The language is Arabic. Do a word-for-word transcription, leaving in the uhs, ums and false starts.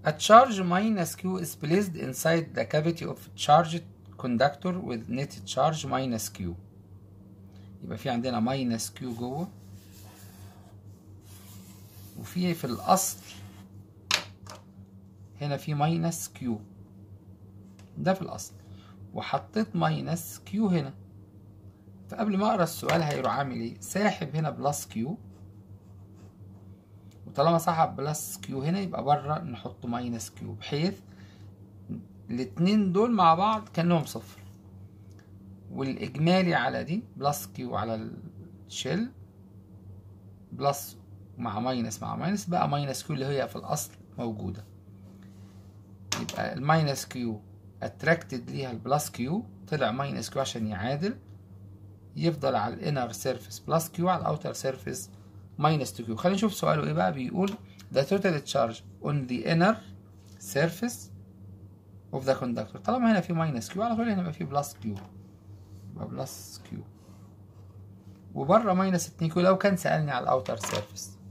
A charge minus Q is placed inside the cavity of charged conductor with net charge minus Q. يبقى في عندنا minus Q جوه، وفي في الأصل هنا في minus Q، ده في الأصل، وحطيت minus Q هنا. فقبل ما أقرأ السؤال هيروح عامل إيه؟ ساحب هنا بلس Q، وطالما سحب بلس Q هنا يبقى بره نحط minus Q، بحيث الاتنين دول مع بعض كأنهم صفر، والإجمالي على دي بلس Q على الشيل بلس مع ماينس مع ماينس بقى ماينس Q اللي هي في الأصل موجودة. يبقى الماينس Q اتراكتد ليها البلس Q، طلع ماينس Q عشان يعادل، يفضل على الانر سيرفيس بلس Q على الاوتر سيرفيس ماينس تو Q. خلينا نشوف سؤاله ايه بقى. بيقول the total charge on the inner surface of the conductor. طالما هنا في ماينس Q على طول هنا يبقى في بلس Q، يبقى بلس Q، وبره ماينس اتنين Q لو كان سألني على الاوتر سيرفيس.